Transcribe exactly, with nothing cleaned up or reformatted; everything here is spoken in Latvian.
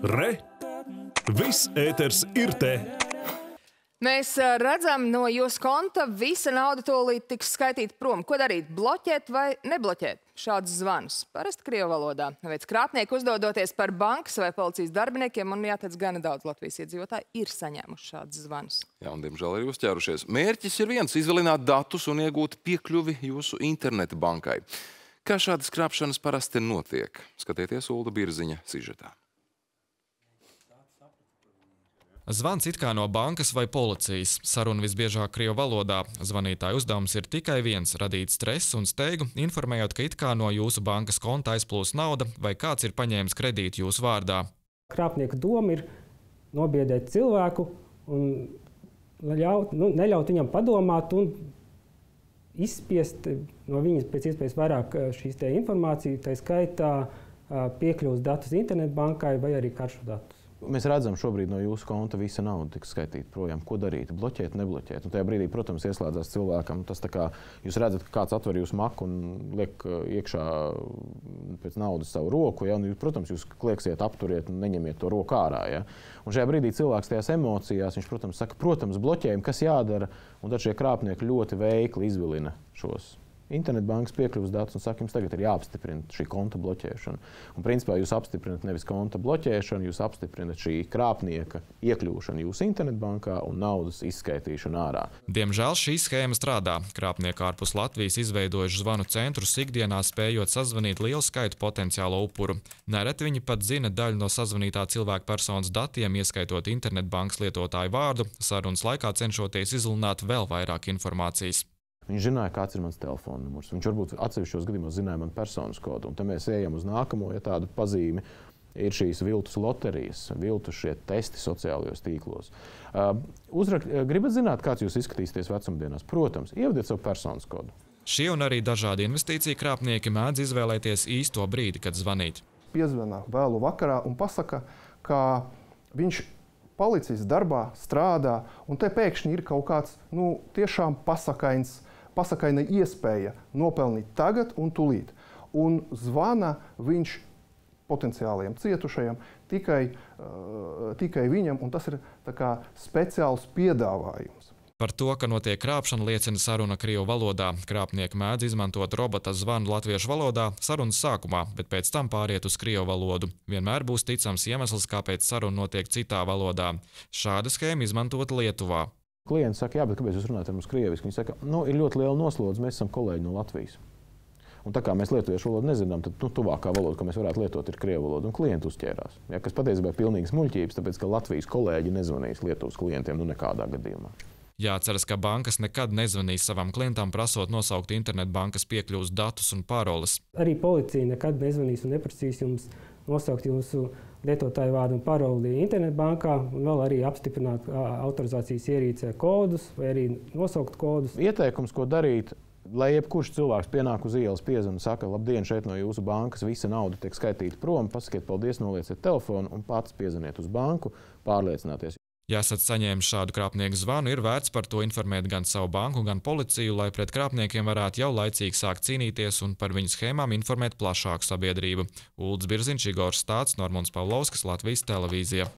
Re! Viss ēters ir te! Mēs redzam, no jūsu konta visa nauda tūlīt tiks skaitīta prom. Ko darīt? Bloķēt vai nebloķēt šādus zvanus? Parasti krievu valodā. Veids krāpnieki uzdodoties par bankas vai policijas darbiniekiem, un jāteic, gana daudz Latvijas iedzīvotāji ir saņēmuši šādus zvanus. Jā, un diemžēl arī uzķērušies. Mērķis ir viens – izvilināt datus un iegūt piekļuvi jūsu interneta bankai. Kā šādas krāpšanas parasti notiek? Skatieties Ulda Birziņa sižetā. Zvans it kā no bankas vai policijas. Saruna visbiežāk krievu valodā. Zvanītāja uzdevums ir tikai viens – radīt stresu un steigu, informējot, ka it kā no jūsu bankas konta aizplūs nauda vai kāds ir paņēmis kredītu jūsu vārdā. Krāpnieka doma ir nobiedēt cilvēku un ļaut, nu, neļaut viņam padomāt un izspiest no viņas pēc iespējas vairāk šīs te informāciju, tā skaitā piekļūst datus internetbankai vai arī karšu datus. Mēs redzam šobrīd no jūsu konta visa nauda tiks skaitīta projām. Ko darīt? Bloķēt, nebloķēt? Un tajā brīdī, protams, ieslēdzās cilvēkam. Tas tā kā jūs redzat, ka kāds atver jūsu maku un liek iekšā pēc naudas savu roku, ja? Un jūs, protams, jūs klieksiet, apturiet un neņemiet to roku ārā. Ja? Un šajā brīdī cilvēks tajās emocijās, viņš, protams, saka, protams, bloķējumi, kas jādara, un tad šie krāpnieki ļoti veikli izvilina šos internetbankas piekļuvas datus un saka, jums tagad ir jāapstiprina šī konta bloķēšana. Un principā jūs apstiprinat nevis konta bloķēšanu, jūs apstiprinat šī krāpnieka iekļūšanu jūsu internetbankā un naudas izskaitīšanu ārā. Diemžēl šī schēma strādā. Krāpnieki ārpus Latvijas izveidojuši zvanu centrus ikdienā, spējot sazvanīt lielu skaitu potenciālo upuru. Nereti viņi pat zina daļu no sazvanītā cilvēka personas datiem, ieskaitot internetbankas lietotāju vārdu, sarunas laikā cenšoties izlināt vēl vairāk informācijas. Viņš zināja, kāds ir mans telefona numurs. Viņš varbūt atsevišķos gadījumos zināja man personas kodu. Un tad mēs ejam uz nākamo, ja tādu pazīmi ir šīs viltus loterijas, viltus šie testi sociālajos tīklos. Uh, uzrak, gribat zināt, kāds jūs izskatīsieties vecumdienās? Protams, ievadiet savu personas kodu. Šie un arī dažādi investīcija krāpnieki mēdz izvēlēties īsto brīdi, kad zvanīt. Piezvana vēlu vakarā un pasaka, ka viņš policijas darbā strādā, un te pēkšņi ir kaut kāds, nu, tiešām pasakains, pasakaina iespēja nopelnīt tagad un tulīt. Un zvana viņš potenciālajiem cietušajiem tikai, uh, tikai viņam, un tas ir tā kā speciāls piedāvājums. Par to, ka notiek krāpšana, liecina saruna krievu valodā. Krāpnieki mēdz izmantot robota zvanu latviešu valodā sarunas sākumā, bet pēc tam pāriet uz krievu valodu. Vienmēr būs ticams iemesls, kāpēc saruna notiek citā valodā. Šāda schēma izmantota Lietuvā. Klients saka, jā, bet kāpēc jūs runājat ar mums krieviski? Viņi saka, nu, ir ļoti liela noslodze, mēs esam kolēģi no Latvijas. Un tā kā mēs lietuviešu valodu nezinām, tad nu, tuvākā valoda, ko mēs varētu lietot, ir krievu valoda, un klienti uzķērās. Ja, kas patiesībā ir pilnīgas muļķības, tāpēc, ka Latvijas kolēģi nezvanīs Lietuvas klientiem, nu nekādā gadījumā. Jāceras, ka bankas nekad nezvanīs savam klientam, prasot nosaukt internetbankas piekļuvas datus un paroles. Arī policija nekad nezvanīs un neprasīs jums nosaukt jūsu lietotāju vārdu un paroli internetbankā, un vēl arī apstiprināt autorizācijas ierīcē kodus vai arī nosaukt kodus. Ieteikums, ko darīt, lai jebkurš cilvēks pienāk uz ielas, piezvana, saka, labdien, šeit no jūsu bankas visa nauda tiek skaitīta prom, pasakiet paldies, nolieciet telefonu un pats piezvaniet uz banku, pārliecināties. Ja esat saņēmis šādu krāpnieku zvanu, ir vērts par to informēt gan savu banku, gan policiju, lai pret krāpniekiem varētu jau laicīgi sākt cīnīties un par viņu schēmām informēt plašāku sabiedrību. Ulds Birziņš, Igors Stāts, Normons Pavlovskis, Latvijas televīzija.